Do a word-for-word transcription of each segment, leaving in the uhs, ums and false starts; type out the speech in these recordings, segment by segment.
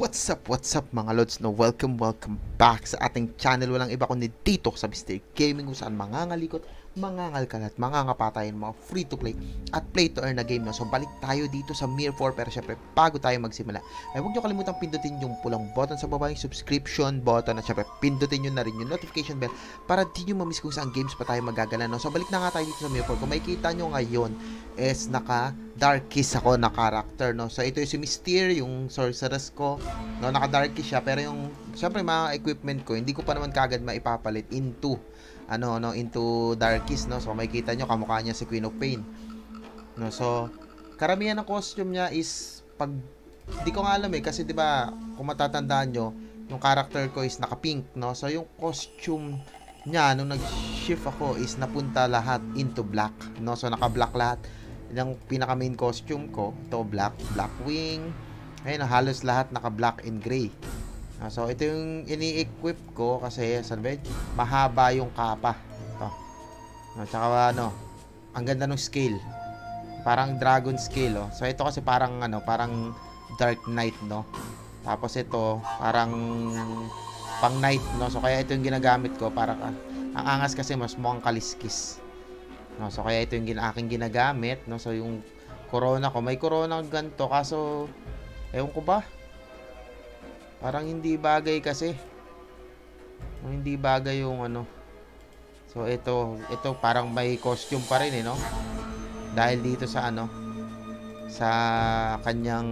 What's up, what's up mga lods, no? Welcome, welcome back sa ating channel. Walang iba kundi dito sa Mister Gaming, kung saan mangangalikot, mangangalkalat, mangangapatayan mga free to play at play to earn na game, no? So balik tayo dito sa Mir four, pero syempre bago tayo magsimula ay huwag nyo kalimutang pindutin yung pulang button sa baba, yung subscription button, at syempre pindutin nyo na rin yung notification bell para di nyo mamiss kung saan games pa tayo magagala, no? So balik na nga tayo dito sa Mir four. Kung makikita nyo ngayon is naka Darkies ako na character, no? So ito yung si Mystere, yung sorceress ko, no? Naka Darkies siya, pero yung syempre mga equipment ko hindi ko pa naman kagad maipapalit into ano no into Darkies, no? So makikita nyo kamukha niya si Queen of Pain, no? So karamihan ng costume niya is pag di ko nga alam eh, kasi di ba kung matatandaan nyo yung character ko is naka pink, no? So yung costume niya nung nag-shift ako is napunta lahat into black, no? So naka black lahat yung pinaka main costume ko. Ito black, black wing, ayun, halos lahat naka black and gray. Uh, so ito yung ini-equip ko kasi sabi, mahaba yung kapa ito. No, tsaka ano, ang ganda ng scale, parang dragon scale, oh. So ito kasi parang ano, parang dark knight, no? Tapos ito parang pang knight, no? So kaya ito yung ginagamit ko para ang angas kasi mas mukhang kaliskis, no? So kaya ito yung gin aking ginagamit, no? So yung corona ko, may corona ganito, kaso ewan ko ba, parang hindi bagay kasi, no? Hindi bagay yung ano. So ito, ito parang may costume pa rin eh, no? Dahil dito sa ano, sa kanyang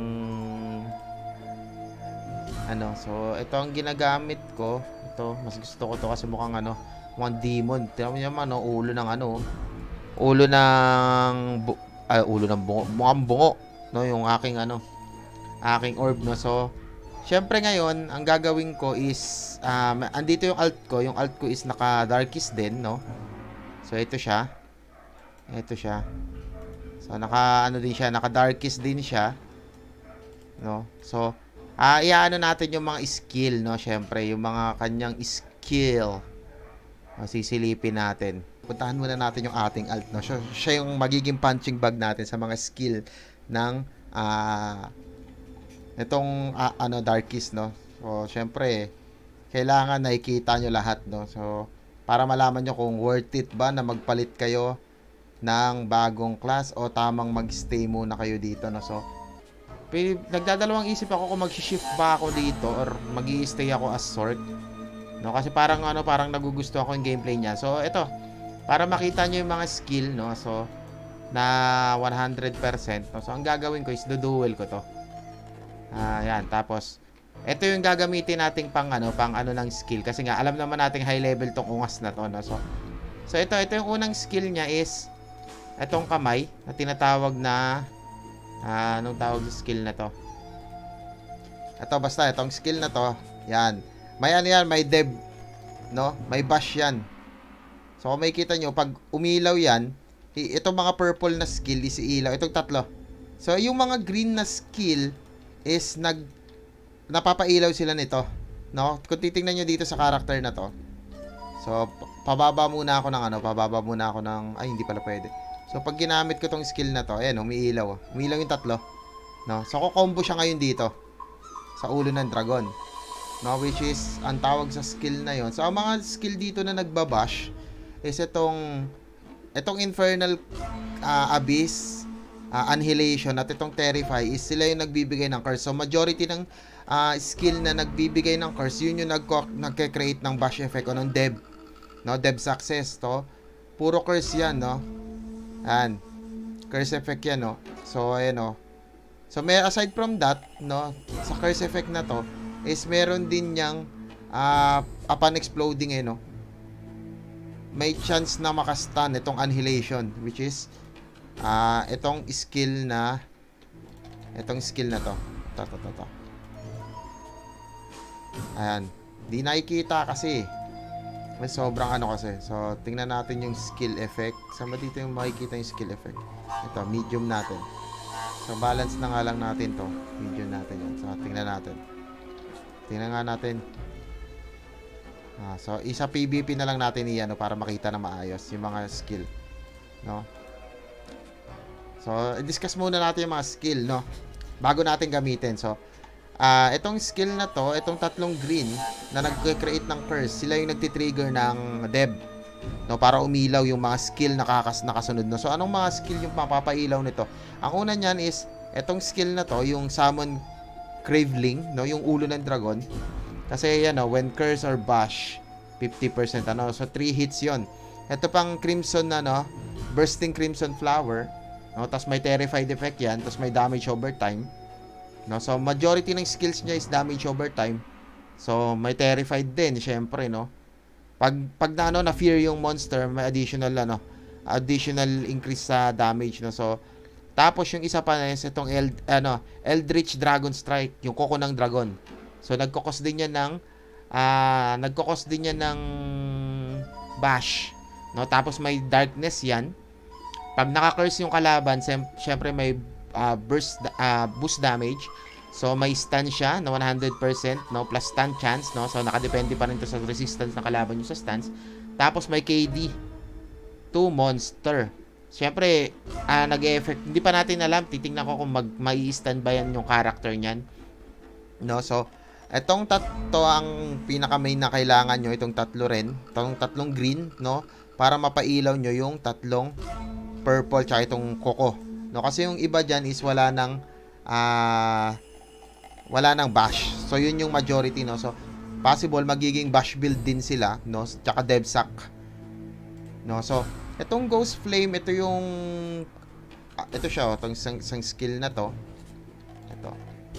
ano. So ito ang ginagamit ko. Ito, mas gusto ko to kasi mukhang ano, mukhang demon. Tingnan mo naman, no? Ulo ng ano, ulo ng bu ay, ulo ng bungo, mukhang bungo, no? Yung aking ano, aking orb, no? So syempre ngayon ang gagawin ko is um, andito yung alt ko. Yung alt ko is naka Darkies din, no? So ito siya, ito siya. So naka ano din siya, naka Darkies din siya, no? So ah uh, iaano natin yung mga skill, no? Syempre yung mga kanyang skill, uh, sisilipin natin. Puntahan muna natin yung ating alt, no? Siya, siya yung magiging punching bag natin sa mga skill ng uh, itong uh, ano Darkies, no? So syempre kailangan nakikita nyo lahat, no? So para malaman nyo kung worth it ba na magpalit kayo ng bagong class o tamang magstay muna kayo dito, no? So nagdadalawang isip ako kung mag-shift ba ako dito or magi-stay ako as sword, no? Kasi parang ano, parang nagugusto ako yung gameplay niya. So ito, para makita nyo yung mga skill, no? So na one hundred percent, no? So ang gagawin ko is do-duel ko to. Ah, yan. Tapos ito yung gagamitin nating pang ano, pang ano ng skill, kasi nga alam naman nating high level tong ungas na to, no? So so ito, ito yung unang skill niya is itong kamay na tinatawag na ah, anong tawag sa skill na to? Ito, basta itong skill na to, yan. May ano yan, may deb, no? May bash yan. So kung makikita nyo, pag umilaw yan, itong mga purple na skill is ilaw. Itong tatlo. So yung mga green na skill is nag napapailaw sila nito, no? Kung titingnan nyo dito sa character na to, so pababa muna ako ng ano, pababa muna ako ng, ay hindi pala pwede. So pag ginamit ko tong skill na to, ayan, umiilaw. Umiilaw yung tatlo, no? So kukombo siya ngayon dito sa ulo ng dragon, no? Which is ang tawag sa skill na yon. So ang mga skill dito na nagbabash is itong itong infernal uh, abyss, uh, annihilation, at itong terrify is sila yung nagbibigay ng curse. So majority ng uh, skill na nagbibigay ng curse, yun yung nagke-create ng bash effect o ng deb, no? Deb success to, puro curse yan, no? Yan, curse effect yan, no? So ayan, no? So may aside from that, no, sa curse effect na to is meron din niyang uh, upon exploding, eh, no, may chance na makastun itong annihilation, which is uh, itong skill na itong skill na to. To, to, to, to. Ayan, di nakikita kasi may sobrang ano kasi. So tingnan natin yung skill effect. Sama dito yung makikita yung skill effect. Ito, medium natin. So balance na nga lang natin to. Medium natin yan. So tingnan natin. Tingnan nga natin. Ah, so isa P V P na lang natin iyan, no, para makita na maayos yung mga skill, no? So i-discuss muna natin yung mga skill, no, bago natin gamitin. So ah, itong skill na to, itong tatlong green na nagke-create ng curse, sila yung nagti-trigger ng deb, no, para umilaw yung mga skill na kakas nakasunod, no. So anong mga skill yung mapapailaw nito? Ang una niyan is itong skill na to, yung summon craveling, no, yung ulo ng dragon. Kasi yan, no, when curse or bash, fifty percent, ano, so three hits yon. Ito pang crimson na, no, bursting crimson flower, no, tapos may terrified effect yan, tapos may damage over time. No, so majority ng skills niya is damage over time. So may terrified din, syempre, no. Pag pag na ano na fear yung monster, may additional ano, additional increase sa damage, no. So tapos yung isa pa is itong Eld, ano, Eldritch Dragon Strike, yung koko ng dragon. So nagkokos din yan ng ah, uh, nagkokos din yan ng bash, no. Tapos may darkness yan. Pag naka-curse yung kalaban, syempre may Uh, burst uh, boost damage. So may stun siya na one hundred percent, no, plus stun chance, no. So nakadepende pa rin to sa resistance ng kalaban nyo sa stuns. Tapos may K D to monster. Siyempre, uh, nag-e-effect. Hindi pa natin alam. Titingnan ko kung mag mai-stun ba yan yung character niyan, no. So etong tatlo ang pinaka main na kailangan nyo, itong tatlo rin, itong tatlong green, no, para mapailaw nyo yung tatlong purple tsaka itong koko, no, kasi yung iba dyan is wala nang uh, wala nang bash. So yun yung majority, no. So possible magiging bash build din sila, no, tsaka devsack, no. So itong ghost flame, ito yung uh, ito siya, oh, itong isang, isang skill na to. Ito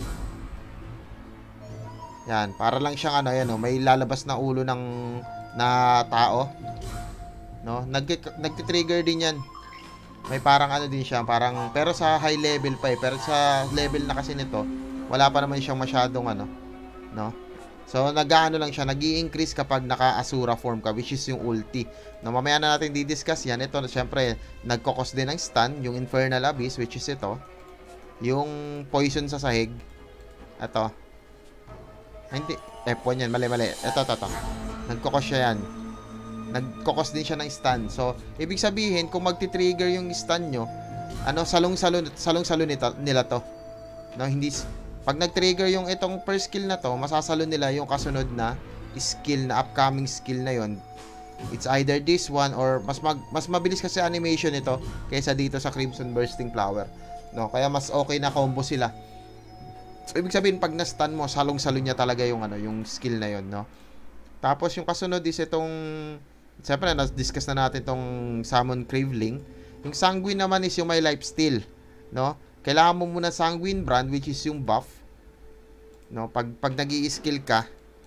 yan, para lang siyang ano, yan, oh, may lalabas na ulo ng na tao, no. Nag nagti-trigger din yan. May parang ano din siya, parang, pero sa high level pa eh. Pero sa level na kasi nito, wala pa naman siyang masyadong ano, no. So nag-aano lang siya, nag-i-increase kapag naka-asura form ka, which is yung ulti, no. Mamaya na natin di-discuss yan. Ito, syempre, nagkokos din ng stun, yung Infernal Abyss, which is ito, yung poison sa sahig. Ito, ay, hindi, F one yan, mali mali. Ito, ito, ito, nagkokos siya yan, nagkokos din siya ng stun. So, ibig sabihin, kung magti-trigger yung stun nyo, ano, salong-salo, salong-salo nito, nila to. No, hindi, pag nag-trigger yung itong first skill na to, masasalo nila yung kasunod na skill, na upcoming skill na yon. It's either this one or mas mag, mas mabilis kasi animation nito kaysa dito sa Crimson Bursting Flower. No, kaya mas okay na combo sila. So, ibig sabihin, pag na-stun mo, salong-salo niya talaga yung ano, yung skill na yon, no. Tapos yung kasunod is itong, siyempre, na-discuss na natin itong Summon Craveling. Yung Sanguine naman is yung may lifesteal, no? Kailangan mo muna Sanguine Brand, which is yung buff, no? Pag, pag nag-i-skill ka,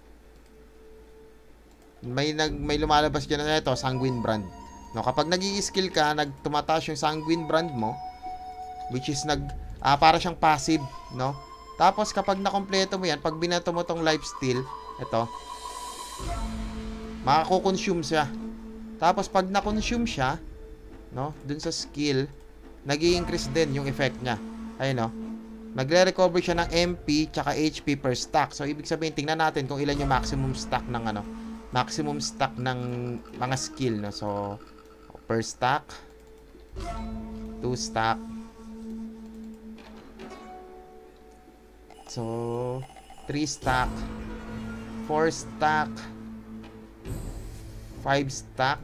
may, nag, may lumalabas dyan na ito, Sanguine Brand. No? Kapag nag-i-skill ka, nagtumataas yung Sanguine Brand mo, which is nag, ah, para siyang passive, no? Tapos, kapag nakompleto mo yan, pag binato mo tong lifesteal, ito, makakukonsume siya. Tapos pag na-consume siya, no, dun sa skill, nag-i-increase din yung effect niya. Ayun, no. Nagre-recover siya ng M P tsaka H P per stack. So ibig sabihin, tingnan natin kung ilan yung maximum stack ng ano, maximum stack ng mga skill, no. So per stack, two stack. So three stack, four stack, five stack,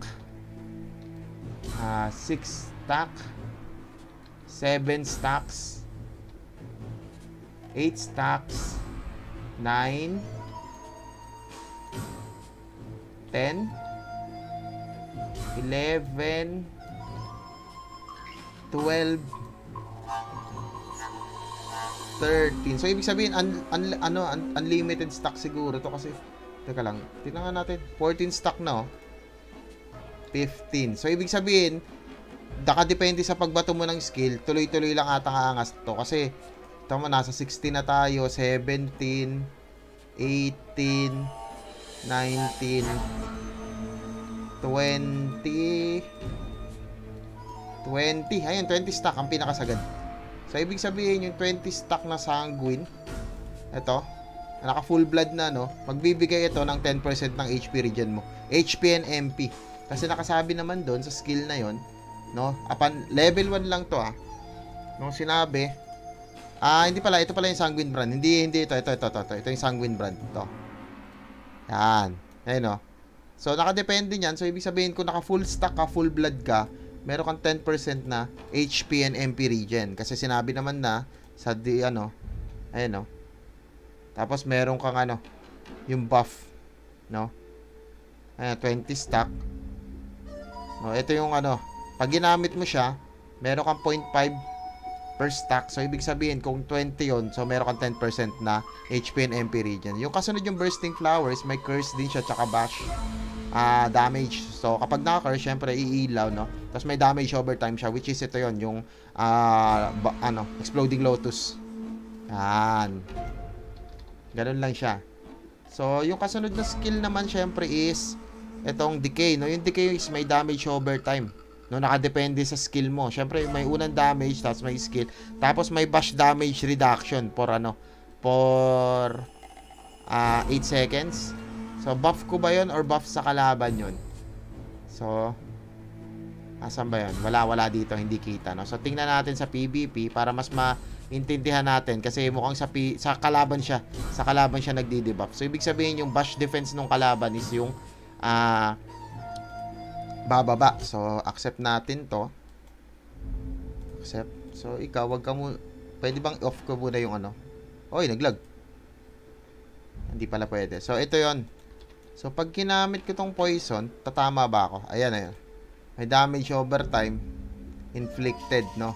uh, six stack, seven stacks, eight stacks, nine, ten, eleven, twelve, thirteen. So ibig sabihin un, un, ano un, unlimited stock siguro to kasi teka lang, tingnan natin, fourteen stock na, oh. fifteen. So ibig sabihin, nakadepende sa pagbato mo ng skill, tuloy-tuloy lang ata ang angas to kasi tama, nasa sixteen na tayo, seventeen, eighteen, nineteen, twenty, twenty. Ayun, twenty stack ang pinakasagad. So ibig sabihin yung twenty stack na Sanguine, ito, naka full blood na, no, magbibigay ito ng ten percent ng H P regen mo, H P and M P, kasi nakasabi naman doon sa skill na yon, no, upon level one lang to, ah, nung sinabi Ah, hindi pala. Ito pala yung Sanguine brand. Hindi, hindi ito. Ito, ito, ito. Ito, ito yung Sanguine brand. Ito. Yan. Ayun o. So, nakadepende niyan. So, ibig sabihin, kung naka full stack ka, full blood ka, meron kang ten percent na H P and M P regen. Kasi sinabi naman na, sa di, ano, ayun o. Tapos, meron kang, ano, yung buff. No? Ayan, twenty stack. No, ito yung, ano, pag ginamit mo siya, meron kang zero point five per stack. So, ibig sabihin, kung twenty yon, so meron kang ten percent na H P and M P regen. Yung kasunod yung Bursting Flowers, may curse din siya, tsaka bash uh, damage. So, kapag naka-curse, syempre, iilaw, no? Tapos, may damage over time siya, which is ito yon yung, uh, ba, ano, Exploding Lotus. Yan. Ganun lang siya. So, yung kasunod na skill naman, syempre, is itong Decay, no? Yung Decay is may damage over time. No, nakadepende sa skill mo. Syempre, may unang damage, tapos may skill. Tapos may bash damage reduction for ano, for uh, eight seconds. So, buff ko ba yun or buff sa kalaban yun? So, asan ba yun? Wala, wala dito, hindi kita. No? So, tingnan natin sa P V P para mas maintindihan natin. Kasi mukhang sa, P sa kalaban siya. Sa kalaban siya nagdi-debuff. So, ibig sabihin yung bash defense ng kalaban is yung ah, uh, bababa. So, accept natin to. Accept. So, ikaw, wag ka mo, pwede bang off ko muna yung ano? Oy, naglag. Hindi pala pwede. So, ito yon. So, pag ginamit ko tong poison, tatama ba ako? Ayan, ayan. May damage over time. Inflicted, no?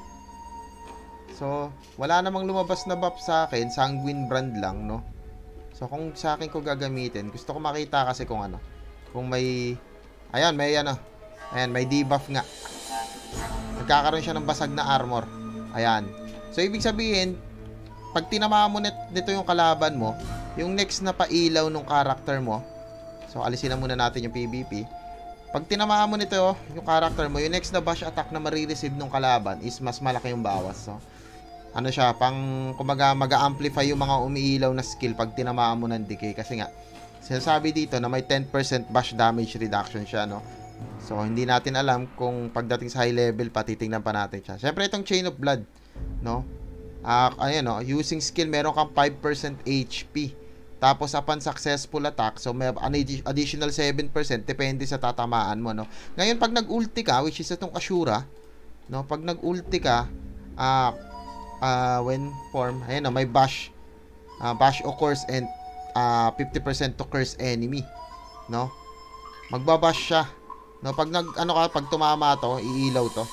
So, wala namang lumabas na buff sa akin. Sanguine brand lang, no? So, kung sa akin ko gagamitin, gusto ko makita kasi kung ano. Kung may, ayan, may ano. Ayan, may debuff nga. Nagkakaroon siya ng basag na armor. Ayan. So, ibig sabihin, pag tinamaan mo net, nito yung kalaban mo, yung next na pailaw ng character mo, so, alisin na muna natin yung P V P. Pag tinamaan mo nito, yung character mo, yung next na bash attack na marireceive ng kalaban is mas malaki yung bawas. So, ano siya, pang, kumaga, mag-amplify yung mga umiilaw na skill pag tinamaan mo ng decay. Kasi nga, sinasabi dito na may ten percent bash damage reduction siya, no? So, hindi natin alam kung pagdating sa high level pa, titingnan pa natin siya. Siyempre, itong Chain of Blood, no? Uh, ayan, no? Using skill, meron kang five percent H P. Tapos, upon successful attack, so may additional seven percent, depende sa tatamaan mo, no? Ngayon, pag nag-ulti ka, which is itong Ashura, no? Pag nag-ulti ka, ah, uh, uh, when form, ayan, no? May bash. Uh, bash occurs and uh, fifty percent to curse enemy, no? Magbabash siya. No, pag nag ano ka, pag tumama to, iilaw to.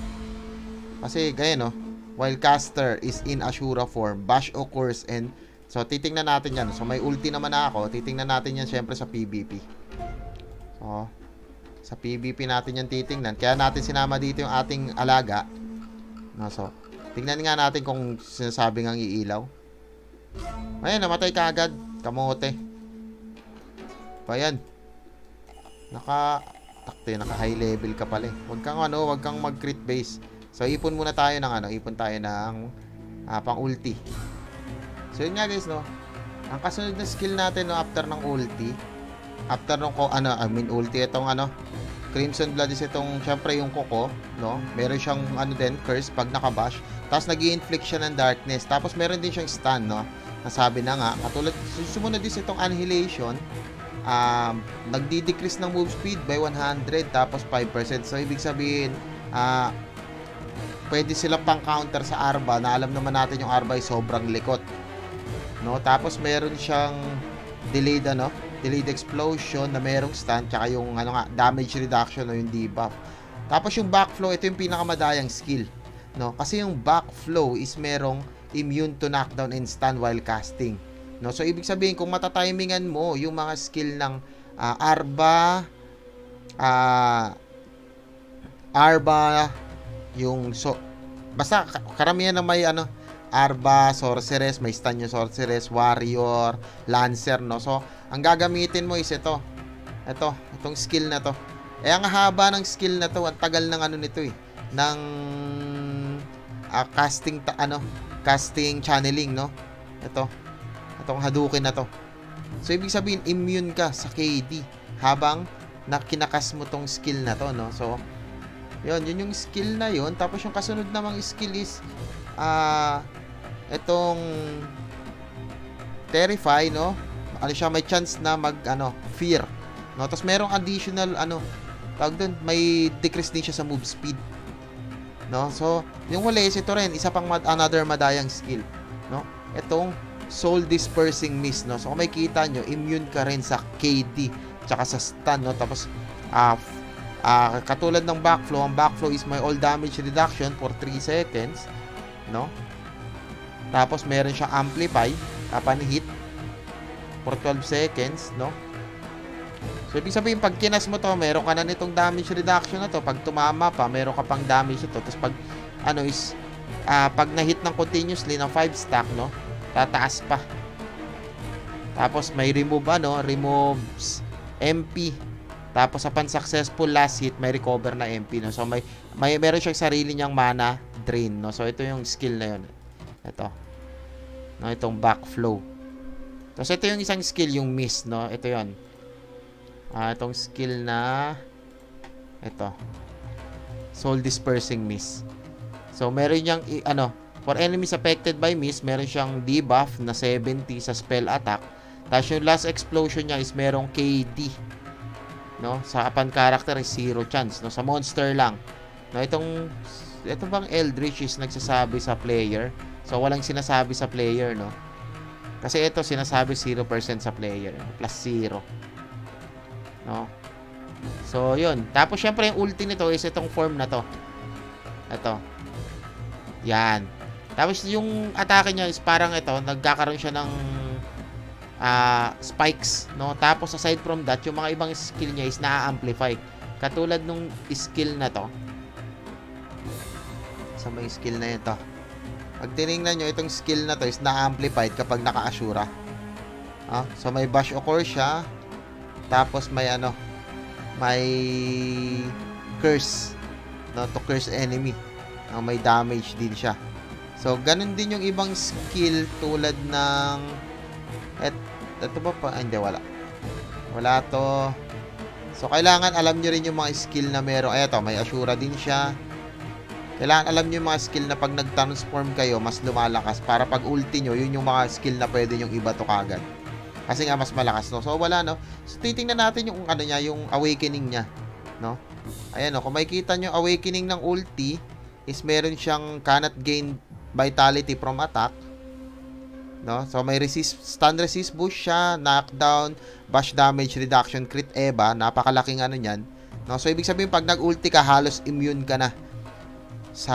Kasi gaya no, while caster is in Ashura form, bash occurs and so titingnan natin 'yan. So may ulti naman na ako, titingnan natin 'yan syempre sa P V P. So sa P V P natin 'yan titingnan. Kaya natin sinama dito yung ating alaga. No, so tingnan nga natin kung sinasabi ngang iilaw. Ayun, namatay ka agad, kamote. Pa yan. Naka takte, naka high level ka pala eh. Huwag kang ano, huwag kang mag crit base. So ipon muna tayo ng ano, ipon tayo ng uh, pang ulti. So yun nga guys, no. Ang kasunod na skill natin no after ng ulti, after ng ko ano, I mean ulti itong ano, Crimson Blood is itong syempre yung Koko, no. Meron siyang ano din, curse pag nakabash. Tapos nag-i-inflict siya ng darkness. Tapos meron din siyang stun, no. Nasabi na nga, katulad sumunod din itong Annihilation. Um, nagdi-decrease ng move speed by one hundred tapos five percent. So, ibig sabihin, uh, pwede silang pang-counter sa Arba na alam naman natin yung Arba ay sobrang likot. No? Tapos, meron siyang delayed, ano, delayed explosion na merong stun tsaka yung ano nga, damage reduction o yung debuff. Tapos, yung backflow, ito yung pinakamadayang skill. No? Kasi yung backflow is merong immune to knockdown and stun while casting. No, so ibig sabihin kung matatimingan mo yung mga skill ng uh, Arba, uh, Arba, yung so basta karamihan na may ano, Arba, Sorceress, may stun yung Sorceress, Warrior, Lancer, no. So ang gagamitin mo is ito. Ito, itong skill na to. Eh ang haba ng skill na to, ang tagal ng ano nito eh, ng uh, casting ta, ano, casting channeling, no. Ito. Itong Hadouken na to. So, ibig sabihin, immune ka sa K D habang nakinakas mo tong skill na to, no? So, yun, yun yung skill na yun. Tapos, yung kasunod namang skill is, ah, uh, itong Terrify, no? Ano siya, may chance na mag, ano, Fear. No? Tapos merong additional, ano, tawag dun, may decrease din siya sa move speed. No? So, yung huli is ito rin, isa pang mad another madayang skill. No? Itong Soul Dispersing Mist, no? So, kung makikita nyo, immune ka rin sa K D, tsaka sa stun, no? Tapos, ah, uh, uh, katulad ng backflow, ang backflow is my all damage reduction for three seconds, no? Tapos, meron siyang amplify, upon hit, for twelve seconds, no? So, ibig sabihin, pag kinas mo to, meron ka na nitong damage reduction na to. Pag tumama pa, meron ka pang damage ito. Tapos, pag, ano is, uh, pag na-hit ng continuously ng five stack, no? Tataas pa. Tapos, may remove, ano? Removes M P. Tapos, upon successful last hit, may recover na M P, no? So, may, may meron siyang sarili niyang mana drain, no? So, ito yung skill na yun. Ito. No? Itong backflow. Tapos, ito yung isang skill, yung mist, no? Ito yun. Ah, itong skill na ito. Soul Dispersing Mist. So, meron niyang, ano, for enemies affected by mist, meron siyang debuff na seventy sa spell attack. Tapos, yung last explosion niya is merong K D. No? Sa upon character is zero chance. No? Sa monster lang. No? Itong, ito bang Eldritch is nagsasabi sa player? So, walang sinasabi sa player, no? Kasi ito, sinasabi zero percent sa player. Plus zero. No? So, yun. Tapos, syempre, yung ulti nito is itong form na to. Ito. Yan. Tapos, yung atake niya is parang ito, nagkakaroon siya ng uh, spikes, no? Tapos, aside from that, yung mga ibang skill niya is na-amplify. Katulad nung skill na to. Sa may skill na ito. Pag tinignan nyo, itong skill na to is na-amplified kapag naka-assura. Ah, so, may bash occur siya. Tapos may ano, may curse, no, to curse enemy. No, may damage din siya. So, ganun din yung ibang skill tulad ng et, ito ba pa? Ah, hindi, wala. Wala to. So, kailangan alam nyo rin yung mga skill na meron. Ay, ito, may Ashura din siya. Kailangan alam nyo yung mga skill na pag nag-transform kayo, mas lumalakas. Para pag ulti nyo, yun yung mga skill na pwede nyong iba to kagad. Kasi nga mas malakas, no? So, wala, no? So, titingnan natin yung ano niya, yung awakening niya, no? Ayan, no? Kung makikita nyo, awakening ng ulti is meron siyang cannot gain vitality from attack, no? So, may resist, stun resist boost siya, knockdown, bash damage reduction, crit eva, napakalaking ano niyan, no? So, ibig sabihin, pag nag-ulti ka, halos immune ka na sa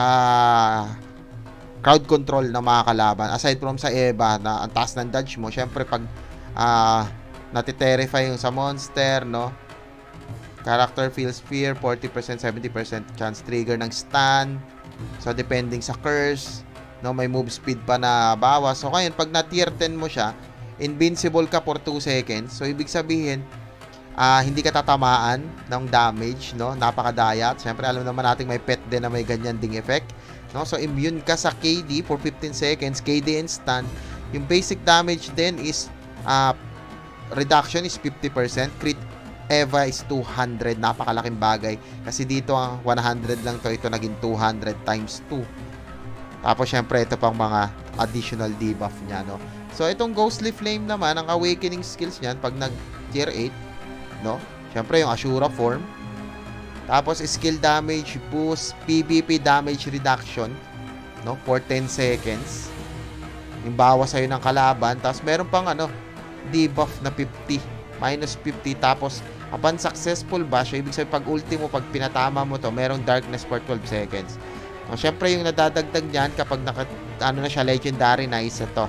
crowd control ng mga kalaban. Aside from sa eva, na ang taas ng dodge mo, syempre, pag Ah, uh, natiterify yung sa monster, no? Character feels fear, forty percent, seventy percent chance trigger ng stun. So, depending sa curse, no? May move speed pa na bawas. So, ngayon, pag na-tier ten mo siya, invincible ka for two seconds. So, ibig sabihin, uh, hindi ka tatamaan ng damage, no? Napakadaya. Siyempre, alam naman natin may pet din na may ganyan ding effect, no? So, immune ka sa K D for fifteen seconds, K D and stun. Yung basic damage din is Uh, reduction is fifty percent. Crit eva is two hundred. Napakalaking bagay. Kasi dito ang one hundred lang to. Ito naging two hundred times two. Tapos syempre ito pang mga additional debuff niya, no? So itong Ghostly Flame naman, ang awakening skills niyan pag nag tier eight, no? Syempre yung Ashura form. Tapos skill damage boost, P V P damage reduction, no? For ten seconds. Yung bawas sa'yo ng kalaban. Tapos meron pang ano, debuff na fifty, minus fifty, tapos upon successful bash, so ibig sabihin pag ulti mo, pag pinatama mo to, merong darkness for twelve seconds. So, syempre yung nadadagdag niyan kapag naka, ano na siya, legendary na isa to,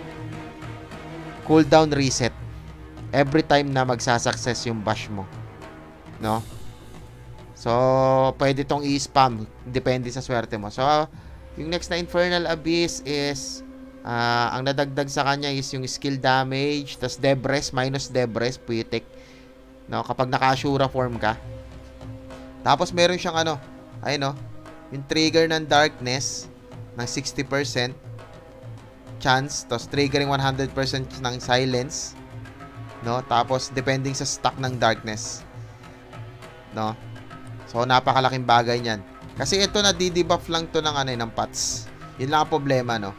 cooldown reset every time na magsasuccess yung bash mo, no? So, pwede tong i-spam, depende sa swerte mo. So, yung next na Infernal Abyss is Uh, ang nadagdag sa kanya is yung skill damage, tas Debres, minus Debres, Puitek, no? Kapag naka-Ashura form ka. Tapos meron siyang ano, ayun, no? Yung trigger ng darkness ng sixty percent chance, tapos triggering one hundred percent ng silence, no? Tapos depending sa stack ng darkness, no? So napakalaking bagay niyan. Kasi ito na di-debuff lang to ng ano, ng pots. Yun lang ang problema, no?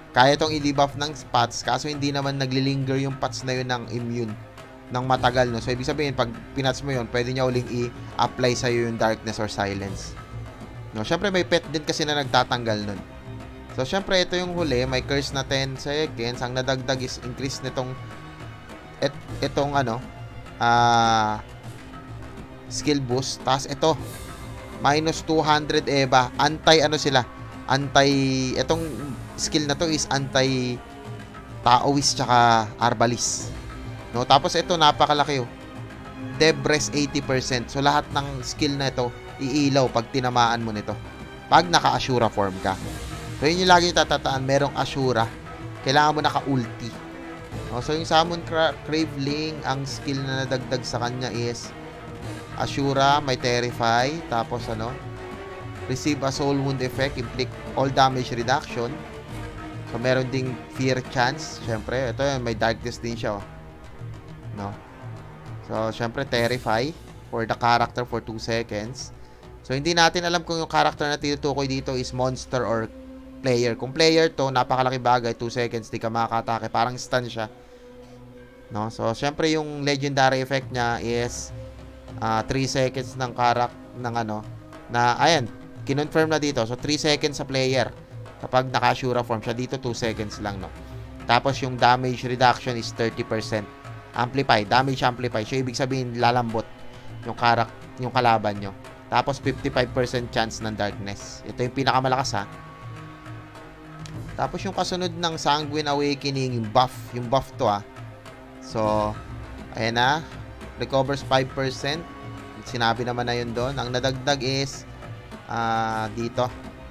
Kaya itong i-debuff ng spots, kaso hindi naman naglilinger yung pots na yun ng immune ng matagal, no? So, ibig sabihin, pag pinats mo yun, pwede niya uling i-apply sa'yo yung darkness or silence. No? Siyempre, may pet din kasi na nagtatanggal nun. So, siyempre, ito yung huli. May curse na ten seconds. Ang nadagdag is increase nitong et, itong ano, ah, uh, skill boost. Tapos, ito, minus two hundred E V A. Anti, ano sila? Anti, itong skill na to is anti Taoist tsaka Arbalist. No? Tapos ito, napakalaki oh. Debres eighty percent. So, lahat ng skill na ito, iilaw pag tinamaan mo nito. Pag naka-Ashura form ka. So, yun yung lagi tatataan. Merong Ashura. Kailangan mo naka-ulti. No? So, yung Summon Craveling, ang skill na nadagdag sa kanya is Ashura, may Terrify. Tapos, ano? Receive a Soul Wound effect. Inflict all damage reduction. So, meron ding fear chance. Siyempre, ito yun, may darkness din siya. Oh. No? So, siyempre, Terrify for the character for two seconds. So, hindi natin alam kung yung character na tinutukoy dito is monster or player. Kung player to, napakalaki bagay. two seconds, di ka makakatake. Parang stun siya. No? So, siyempre, yung legendary effect niya is uh, three seconds ng karak ng ano, na, ayan, kinonfirm na dito. So, three seconds sa player. Kapag naka-Ashura form siya, dito two seconds lang, no? Tapos, yung damage reduction is thirty percent. Amplify. Damage amplify. So, ibig sabihin, lalambot yung karak, yung kalaban nyo. Tapos, fifty-five percent chance ng darkness. Ito yung pinakamalakas, ha? Tapos, yung kasunod ng Sanguine Awakening, yung buff. Yung buff to, ha? So, ayan na. Recovers five percent. Sinabi naman na yun doon. Ang nadagdag is, ah, uh, dito.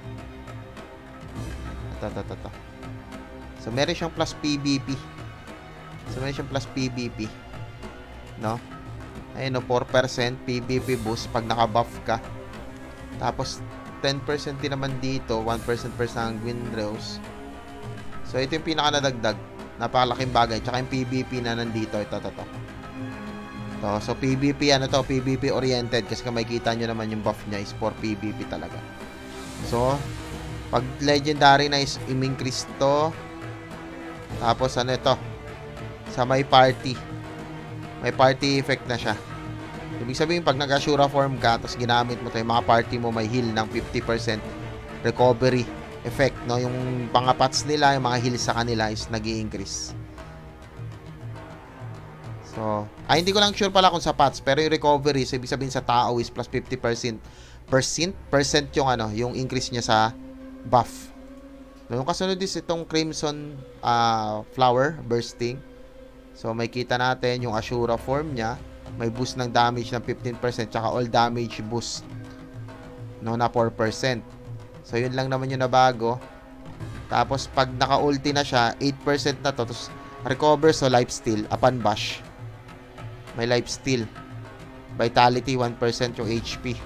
Ito, ito, ito, ito. So, meron siyang plus P V P. So, meron siyang plus P V P. No? Ayun, no, four percent P V P boost pag naka-buff ka. Tapos, ten percent din naman dito. one percent per Sanguine Rose. So, ito yung pinaka-nadagdag. Napakalaking bagay. Tsaka yung P V P na nandito. Ito, ito, ito. Ito. So, P V P, ano to? P V P oriented. Kasi kung makikita nyo naman yung buff niya is for P V P talaga. So, pag legendary na is im-increase to. Tapos ano ito? Sa may party. May party effect na siya. Ibig sabihin pag nag-Ashura form ka tapos ginamit mo to, yung mga party mo may heal ng fifty percent recovery effect, no? Yung mga pots nila, yung mga heal sa kanila is nag-i-increase. So, ay hindi ko lang sure pala kung sa pots, pero yung recovery, so ibig sabihin sa tao is plus fifty percent percent percent yung ano, yung increase niya sa buff. Yung kasunod is itong Crimson uh, Flower Bursting. So, may kita natin yung Ashura form niya. May boost ng damage ng fifteen percent tsaka all damage boost, no, na four percent. So, yun lang naman yung nabago. Tapos, pag naka-ulti na siya, eight percent na to. Tapos, recover, so lifesteal upon bash. May lifesteal. Vitality, one percent yung H P.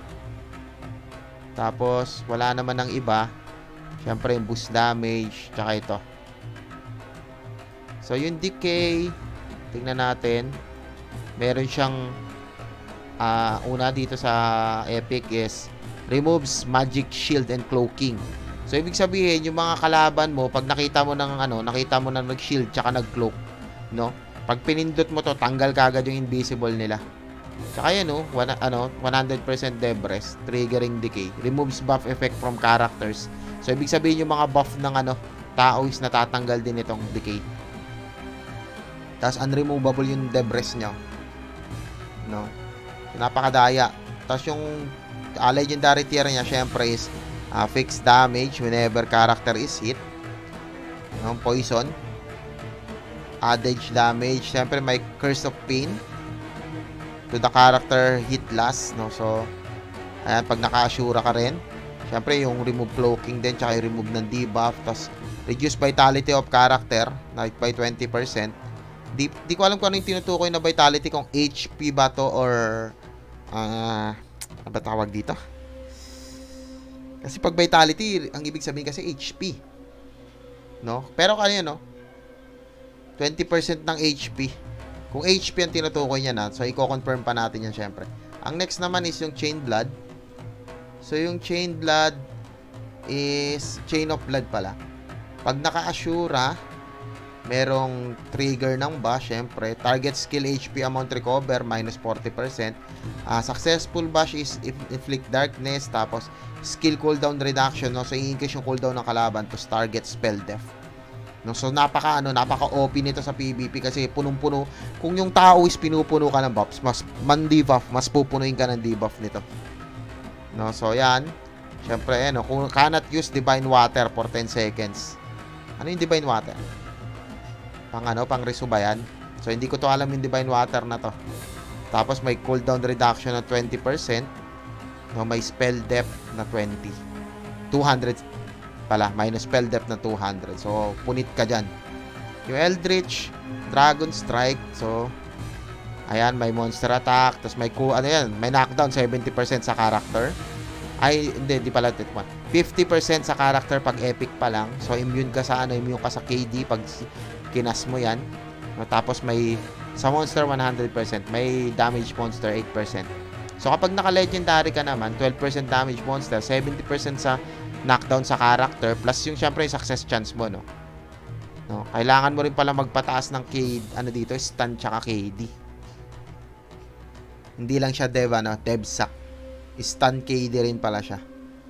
Tapos, wala naman ng iba. Siyempre, yung boost damage. Tsaka ito. So, yung decay. Tingnan natin. Meron siyang uh, una dito sa epic is removes magic shield and cloaking. So, ibig sabihin, yung mga kalaban mo, pag nakita mo ng ano, nakita mo na nag-shield tsaka nag-cloak, no? Pag pinindot mo to, tanggal kagad yung invisible nila. Tsaka yan, no? One, ano, one hundred percent Debres, triggering decay. Removes buff effect from characters. So, ibig sabihin yung mga buff ng ano, tao is natatanggal din itong decay. Tapos, unremovable yung Debres nyo. No? Napakadaya. Tapos, yung uh, legendary tier niya, syempre is uh, fixed damage whenever character is hit. No? Poison. Adage damage. Syempre, may Curse of Pain to the character hit last. No? So, ayan, pag naka-Ashura ka rin. Siyempre, yung remove cloaking din, tsaka yung remove ng debuff. Tapos, reduce vitality of character by twenty percent. Di, di ko alam kung ano yung tinutukoy na vitality, kung H P ba to or uh, ano ba tawag dito? Kasi pag vitality, ang ibig sabihin kasi H P. No? Pero kanya, no? twenty percent ng H P. Kung H P ang tinutukoy niya na, so i-confirm pa natin yan syempre. Ang next naman is yung Chain Blood. So, yung Chain Blood is Chain of Blood pala. Pag naka-Ashura, merong trigger ng bash, syempre. Target skill H P amount recover, minus forty percent. Uh, successful bash is if inflict darkness, tapos skill cooldown reduction, no? So, i-increase yung cooldown ng kalaban to target spell death. No? So, napaka, ano, napaka-O P nito sa PvP kasi punong-puno. Kung yung tao is pinupuno ka ng buffs, mas man-debuff, mas pupunuin ka ng debuff nito. No? So, yan. Syempre, ano, kung cannot use Divine Water for ten seconds. Ano yung Divine Water? Pang ano, pang reso ba yan? So, hindi ko to alam yung Divine Water na to. Tapos, may cooldown reduction na twenty percent. No, may spell depth na twenty. two hundred pala. Minus spell depth na two hundred. So, punit ka dyan. Yung Eldritch, Dragon Strike. So, ayan, may monster attack. Tapos, may, ano yan, may knockdown seventy percent sa character. Ay, hindi, hindi pala tit one. fifty percent sa character pag epic pa lang. So, immune ka sa, ano, immune ka sa K D pag kinas mo yan. No, tapos, may, sa monster, one hundred percent. May damage monster, eight percent. So, kapag naka-legendary ka naman, twelve percent damage monster, seventy percent sa knockdown sa character, plus yung, syempre, yung success chance mo, no? No, kailangan mo rin pala magpataas ng K, ano dito, stun tsaka K D. Hindi lang siya dev, ano, dev sack. Stun K D rin pala siya.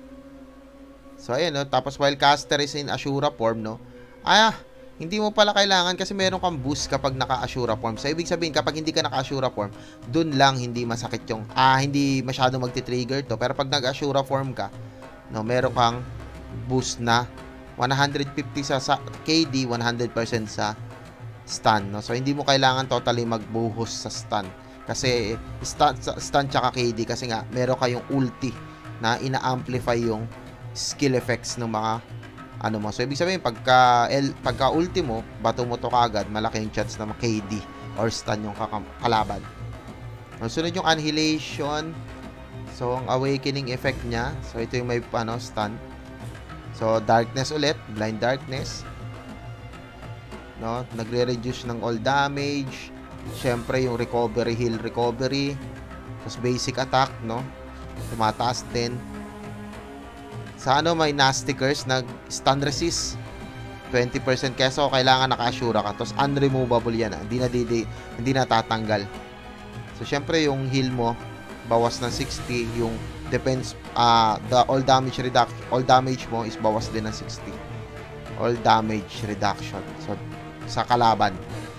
So, ayan, no? Tapos, while caster is in Ashura form, no? Ah, hindi mo pala kailangan kasi meron kang boost kapag naka-Ashura form. So, ibig sabihin, kapag hindi ka naka-Ashura form, dun lang hindi masakit yung, ah, hindi masyado magti-trigger to. Pero pag nag-Ashura form ka, no, meron kang boost na one hundred fifty sa, sa K D, one hundred percent sa stun, no? So, hindi mo kailangan totally magbuhos sa stun. Kasi, stun, stun tsaka K D, kasi nga, meron kayong ulti na ina-amplify yung skill effects ng mga ano mo. So, ibig sabihin, pagka, L, pagka ulti mo, bato mo to kagad, malaki yung chance na K D or stun yung kalaban. Ang sunod yung Annihilation. So, ang awakening effect niya. So, ito yung may ano, stun. So, darkness ulit. Blind darkness. No? Nagre-reduce ng all damage. Siyempre, yung recovery, heal recovery. Tapos, basic attack, no? Tumataas din. Sa ano, may nasty curse, nag-stun resist. twenty percent keso, kailangan naka-assura ka. Tapos, unremovable yan. Hindi na, di, hindi na tatanggal. So, syempre, yung heal mo, bawas ng sixty. Yung defense, uh, the all damage reduction, all damage mo is bawas din ng sixty. All damage reduction. So, sa kalaban.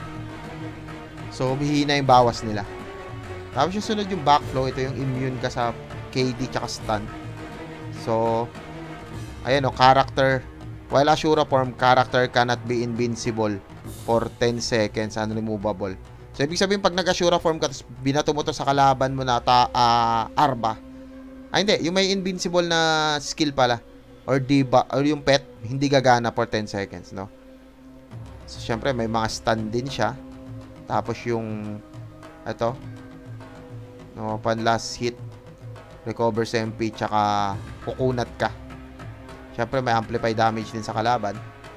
So, humihina yung bawas nila. Tapos, yung sunod yung backflow. Ito yung immune ka sa K D tsaka stun. So, ayan o, character, while Ashura form, character cannot be invincible for ten seconds, unremovable. So, ibig sabihin, pag nag-Ashura form ka, tapos binato mo to sa kalaban mo na ta, uh, Arba. Ay, hindi. Yung may invincible na skill pala, or diba, or yung pet, hindi gagana for ten seconds, no? So, syempre, may mga stun din siya. Tapos, yung, ito, no, pan last hit, recovers M P, tsaka kukunat ka. Siyempre, may amplify damage din sa kalaban.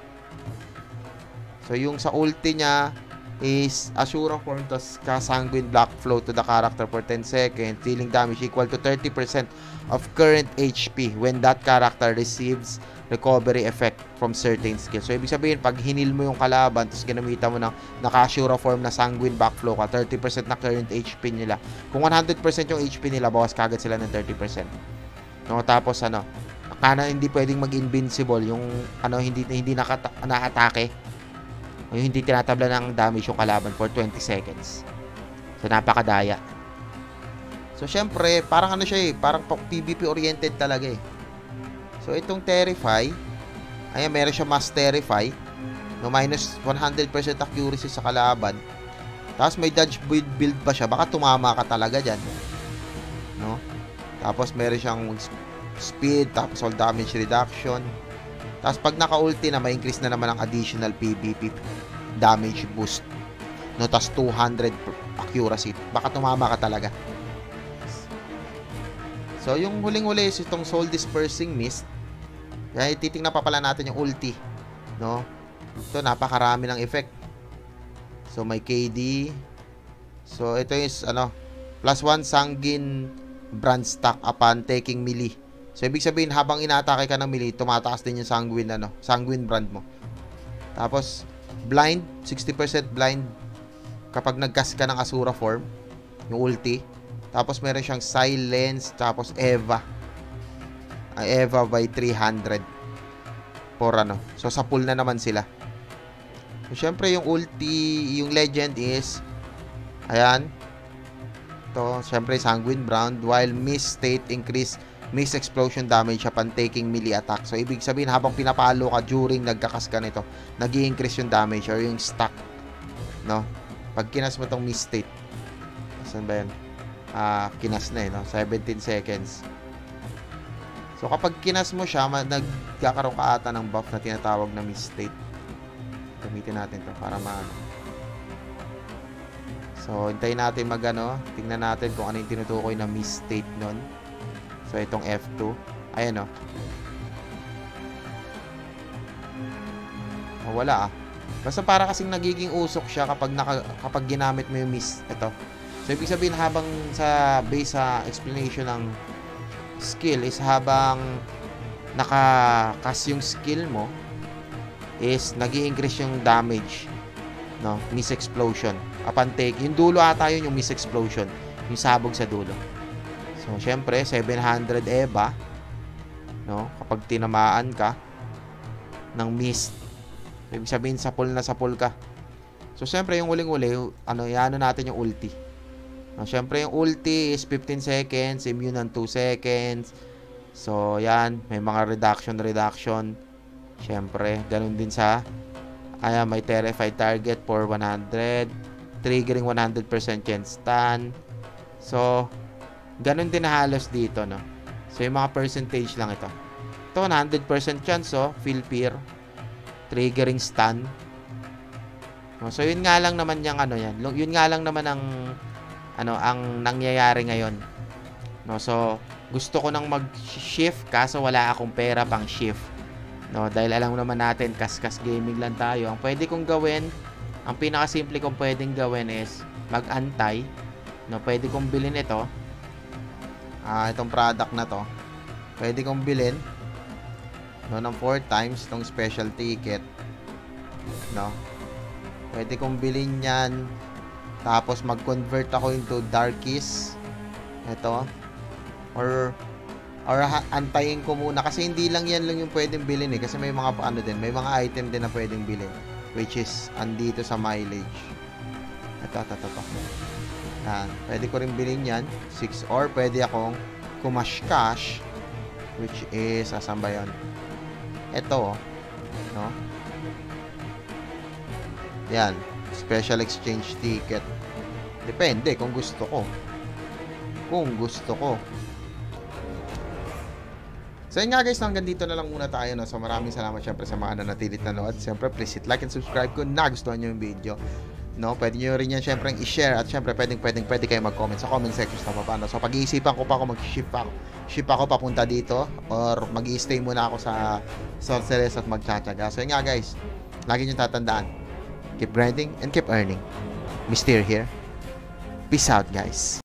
So, yung sa ulti niya is Ashura form, tas ka-sanguine black flow to the character for ten seconds, dealing damage equal to thirty percent of current H P when that character receives recovery effect from certain skills. So, ibig sabihin, pag hinil mo yung kalaban, tas ginamitan mo ng naka-Ashura form na sanguine backflow ka, thirty percent na current H P nila. Kung one hundred percent yung H P nila, bawas kagad sila ng thirty percent. No, tapos, ano, kana hindi pwedeng mag-invincible yung, ano, hindi, hindi nakata na-atake. Yung hindi tinatabla ng damage yung kalaban for twenty seconds. So, napakadaya. So, syempre, parang ano siya eh, parang PvP oriented talaga eh. So, itong Terrify, ayan, meron siya Mass Terrify, no, minus one hundred percent accuracy sa kalaban. Tapos, may dodge build, build pa siya, baka tumama ka talaga dyan. No? Tapos, meron siyang speed, tapos all damage reduction. Tapos, pag naka-ulti na, may increase na naman ang additional PvP damage boost. No, tapos two hundred accuracy. Baka tumama ka talaga. So, yung huling-huli is itong Soul Dispersing Mist. Kaya, titingnan pa pala natin yung ulti. No? Ito, napakarami ng effect. So, may K D. So, ito is, ano, plus one Sanguine brand stack upon taking melee. So, ibig sabihin, habang inaatake ka ng melee, tumataas din yung sanguine, ano, sanguine brand mo. Tapos, blind, sixty percent blind kapag nag-cast ka ng Asura form, yung ulti. Tapos, meron siyang silence, tapos Eva. Ay, Eva by three hundred. For ano. So, sa pool na naman sila. So, syempre, yung ulti, yung legend is, ayan. Ito, syempre, Sanguine Brand, while Mist State increase Mist Explosion damage upon taking melee attack. So, ibig sabihin, habang pinapalo ka during nagkakas ka nito, nag-i-increase yung damage or yung stack. No? Pag kinas mo tong Mist State. Saan ba yan? Ah, kinas na eh, no? seventeen seconds. So, kapag kinas mo siya, nagkakaroon ka ata ng buff na tinatawag na Mist State. Gamitin natin to para maano. So, hintayin natin magano. Tingnan natin kung ano yung tinutukoy na Mist State nun. So, itong F two. Ayan, o. Oh, wala, ah. Basta para kasing nagiging usok siya kapag, naka, kapag ginamit mo yung Mist. Ito. So, ibig sabihin, habang sa base sa explanation ng skill is habang nakakas yung skill mo is nag-i-increase yung damage. No? Mist Explosion. Upon take. Yung dulo ata yun, yung Mist Explosion. Yung sabog sa dulo. So, syempre, seven hundred Eva, no? Kapag tinamaan ka ng Mist, ibig sabihin, sapul na sapul ka. So, syempre, yung uling-uli, ano, iano natin yung ulti. No, syempre, yung ulti is fifteen seconds, immune ng two seconds. So, yan, may mga reduction, reduction. Syempre, ganun din sa, ayan, may terrified target for one hundred, triggering one hundred percent chance stun. So, ganun din na halos dito, no? So, yung mga percentage lang ito. Ito, one hundred percent chance, oh. Feel fear. Triggering stun. No? So, yun nga lang naman yung ano yan. Yun nga lang naman ang ano, ang nangyayari ngayon. No? So, gusto ko nang mag-shift kaso wala akong pera pang shift. No? Dahil alam naman natin, kas-kas gaming lang tayo. Ang pwede kong gawin, ang pinakasimple kong pwedeng gawin is mag-antay. No? Pwede kong bilhin ito. Ah, itong product na to, pwede kong bilhin, no, ng four times itong special ticket, no, pwede kong bilhin yan, tapos mag-convert ako into Darkies, ito, or, or antayin ko muna, kasi hindi lang yan lang yung pwedeng bilhin eh, kasi may mga, ano din, may mga item din na pwedeng bilhin, which is, andito sa mileage, ito, ito, ito, ito. Yan. Pwede ko rin bilhin yan. six or pwede akong kumash cash, which is, asan ba yun? Ito, no? Yan. Special exchange ticket. Depende kung gusto ko. Kung gusto ko. So yun nga guys, hanggang dito na lang muna tayo, no? So maraming salamat syempre sa mga nanatilit na nanood. Siyempre, please hit like and subscribe kung nagustuhan nyo yung video. No, pwede nyo rin yan syempre i-share at syempre pwedeng pwedeng pwede kayo mag-comment sa comment section sa baba. No? So pag-iisipan ko pa ako mag-ship ako. Ship ako papunta dito or mag-i-stay muna ako sa Sorceress at magtsatsaga. So yun nga guys, lagi nyo tatandaan. Keep grinding and keep earning. Mystery here. Peace out guys.